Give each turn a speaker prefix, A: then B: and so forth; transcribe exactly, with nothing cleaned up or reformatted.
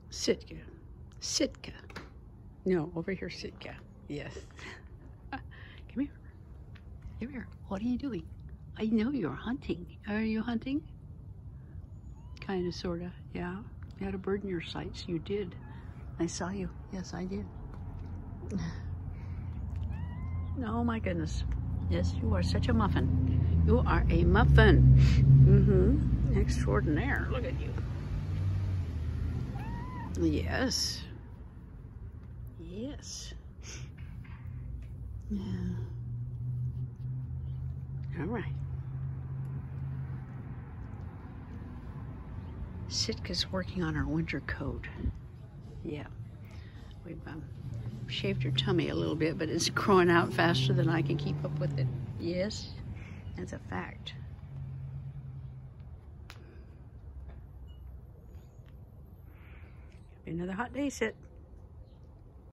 A: Sitka. Sitka. No, over here, Sitka. Yes. Come here. Come here. What are you doing? I know you're hunting. Are you hunting? Kind of, sort of. Yeah. You had a bird in your sights. You did. I saw you. Yes, I did. Oh, my goodness. Yes, you are such a muffin. You are a muffin. Mm-hmm. Extraordinaire. Look at you. Yes. Yes. Yeah. All right. Sitka's working on our winter coat. Yeah. We've um, shaved her tummy a little bit, but it's growing out faster than I can keep up with it. Yes, that's a fact. Another hot day, Sit.